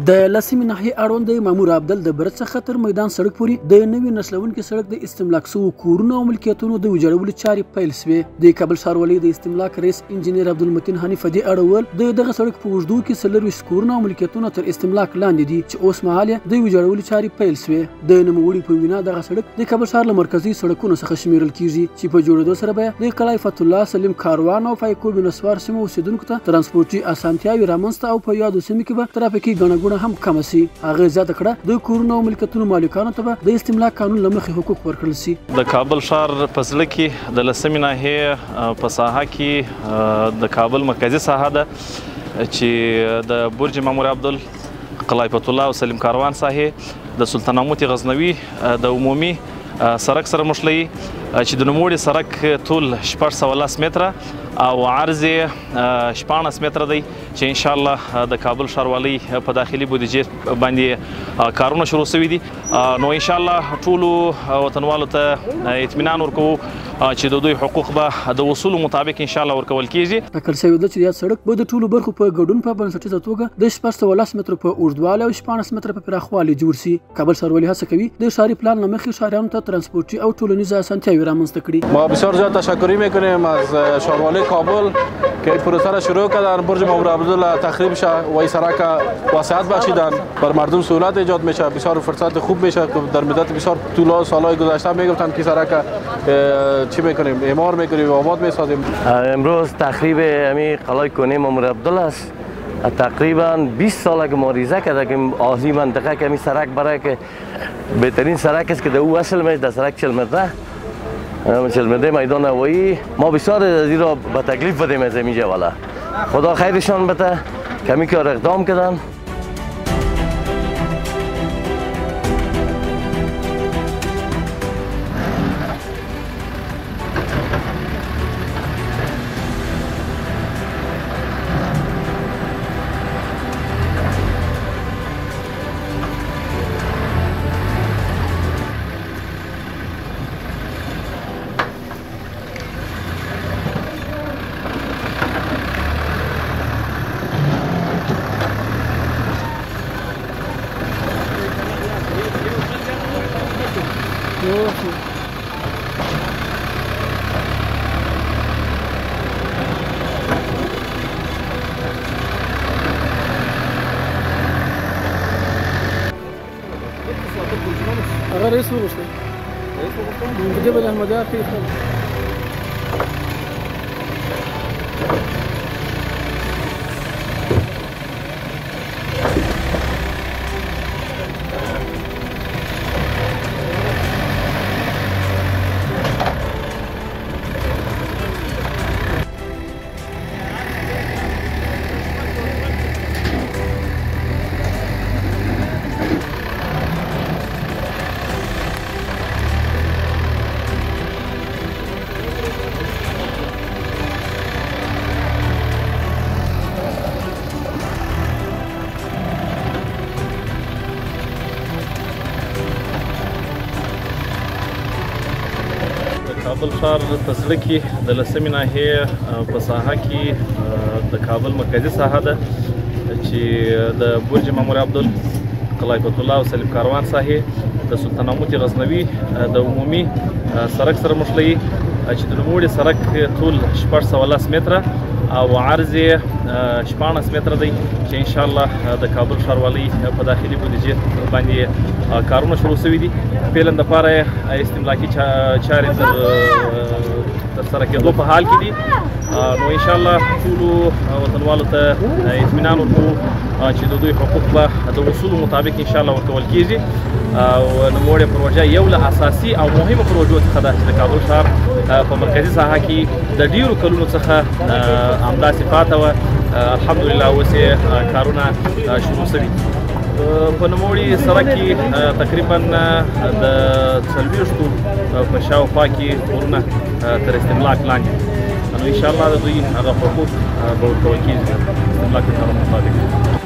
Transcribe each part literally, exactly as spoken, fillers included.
د لسمې ناحیې اړوند د مامور عبدل د برت څخه تر میدان سړک پورې د نوي نسلونکي سړک د استملاک شوو کورونو او ملکیتونو د ویجاړولو چارې پیل شوې. د کابل ښاروالۍ د استملاک رئیس انجینر عبدالمتین حنیف په دې اړه وویل د دغه سړک په اوږدو کې څلرویشت کورونه او ملکیتونه تر استملاک لاندې دي چې اوس مهال یې د ویجاړولو چارې پیل شوې. د نوموړي په وینا دغه سړک د کابل ښار له مرکزي سړکونو څخه شمیرل کیږي چې په جوړېدو سره به د قلعه فتح الله سلیم کاروان او فایکو بنسوار سیمو اوسیدونکو ته ترانسپورتي اسانتیاوې رامنځته او په یادو سیمو کې به ترافیکي ګڼه ګوڼه هم کمه شي. هغه زیاته کړه د کورونو او ملکیتونو مالکانو ته به د استملاک قانون له مخې حقوق ورکړل شي. د کابل ښار په زړه کې د لسمې ناحیې په ساحه کې د کابل مرکزي ساحه ده چې د برج مامور عبدل، قلعه فتح الله او سلیم کاروان ساحې د سلطان محمود غزنوي د عمومي سړک سره مشلوي چې د نوموړي سړک طول شپږ سوه لس متره او عرض یې شپاړس متره دی چې انشاءالله د کابل ښاروالۍ په داخلي بودیجې باندې کارونه شروع شوي دي. نو انشاءالله ټولو وطنوالو ته اطمینان ورکوو چې د دوی حقوق به د اصولو مطابق انشاءالله ورکول کیږي. ټاکل شوې ده چې یاد سړک به د ټولو برخو په ګډون په بنسټیزه توګه د شپږ سوه لس متره په اوږدوالي او شپاړس متره په پراخوالي جوړ شي. کابل ښاروالۍ هڅه کوي د ښاري پلان له مخې ښاریانو ته ترانسپورتي او ټولنیزه اسانتیاوې رامنځته کړي. ما بسیار زیاد تشکری میکنیم از ښاروالۍ کابل که این پروسه را شروع کردن. برج مامور عبدل تخریب شه و این سرک وسعت بخشیدن، بر مردم سهولت ایجاد میشه، بسیار فرصت خوب میشه. در مدت بسیار طولانی سالهای گذشته میگفتن که سرک چی میکنیم، اعمار میکنیم و آباد میسازیم. امروز تخریب همین قلعه کنی مامور عبدل است. تقریبا بیست ساله که مریضه کرده که آهی منطقه که همین سرک برای که بهترین سرک است که در او اصل میشه در سرک چهل متره چهل متره میدان هوایی. ما بسیار از این را به تکلیف بدیم از اینجا والا. خدا خیرشان بده که همین کار اقدام کردن. هغه رئیس وغوښتل رئیس وغوښتل د جبل احمدیار کې کابل ښار په زړه کې د لسمې ناحیې په ساحه کې د کابل مرکزي ساحه ده چې د برج مامور عبدل، قلعه فتح الله او سلیم کاروان ساحې د سلطان محمود غزنوي د عمومي سړک سره مشلوي چې د نوموړي سړک طول شپږ سوه لس متره او عرض یې شپاړس متره دی چې انشاءالله د کابل ښاروالۍ په داخلي بودیجې باندې کارونه شروع شوي دي. فعلا دپاره یې استملاکي چارې تر ترسره کېدو په حال کې دي. نو انشاءالله ټولو وطنوالو ته اطمینان ورکوو چې د دوی حقوق به د اصولو مطابق انشاءالله ورکول کیږي. او نوموړې پروژه یو له اساسي او مهمو پروژو څخه ده چې د کابل ښار په مرکزي ساحه کې د ډیرو کلونو څخه همداسې پاته وه. الحمدلله اوس یې کارونه شروع شوي. په نوموړي سړک کې تقریبا د څلوېښتو په شاوخوا کې کورونه تر استملاک لاندې دي. نو انشاءالله د دوی هغه حقوق به ورکول کېږي د استملاک د قانون مطابق.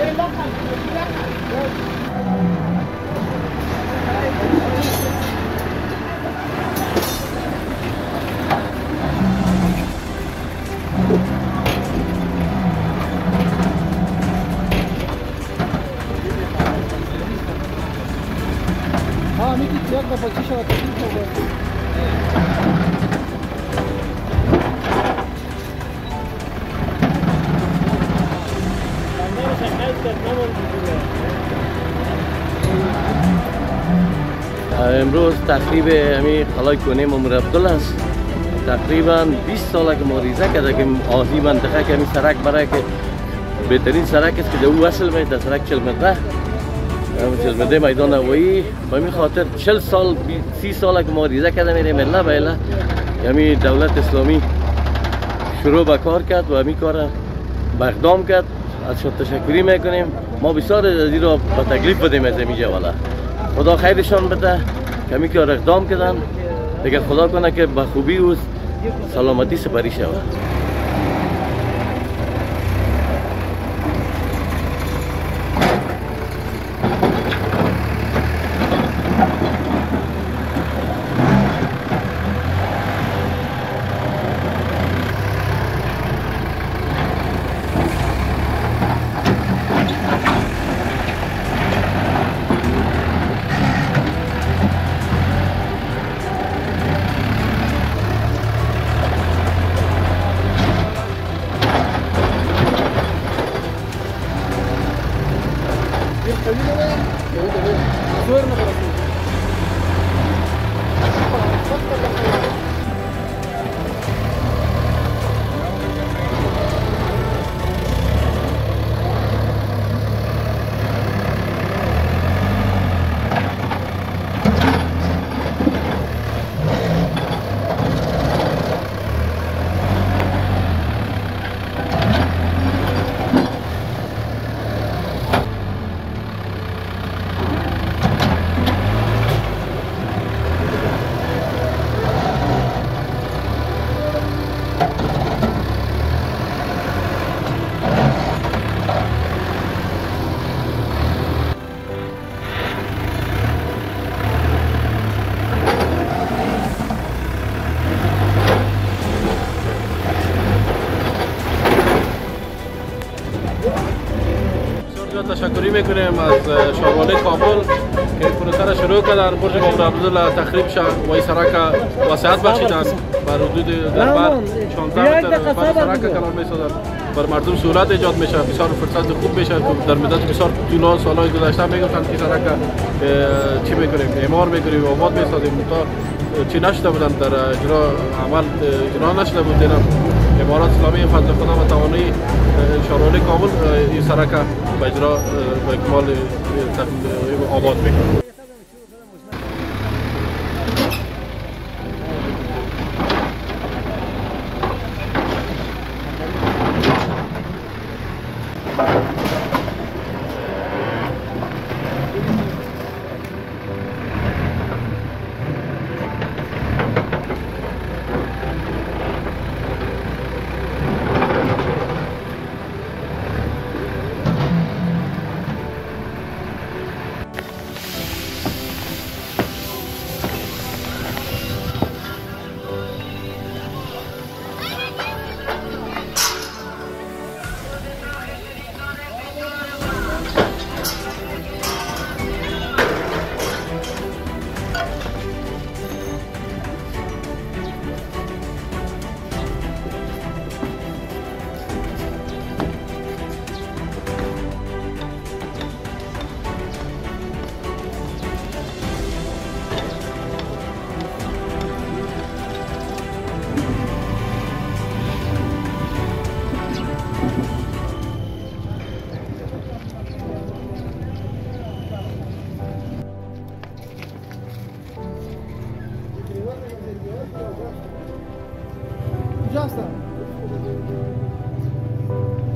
امروز تقریب همی قلعه کنه مامور عبدالله است. تقریبا بیست ساله که ما ریزه کرده که آهی منطقه که همی سرک برای که بهترین سرک است که در او وصل میشه، در سرک چهل متره چهل متره میدان هوایی. به همین خاطر چهل سال سی ساله که ما ریزه کرده میریم الا به الا همی دولت اسلامی شروع به کار کرد و همی کار به اقدام کرد. ازشان تشکری میکنیم. ما بسیار از این را به تکلیف بدیم از اینجا. والا خدا خیرشان بده که همی کار اقدام کردن. دیگه خدا کنه که به خوبی و سلامتی سپری شود. تشکری میکنیم از شاروالای کابل که پروسه را شروع کردن. برج مامور عبدالله تخریب شد و این سرک وسعت بخشیدن بر حدود در بر شانزده متر بر سرک کلان میسازن. بر مردم سهولت ایجاد میشه، بسیار فرصت خوب میشه. در مدت بسیار طولانی سالهای گذشته میگفتن که سرک چی میکنیم، معمار میکنیم، آباد میسازیم، تا چی نشده بودن در اجرا عمل اجرا نشده بود. امارات اسلامی فضل خدا و توانایی شاروالای کابل این سرک به اجرا به اکمال آباد میکنه. Já está.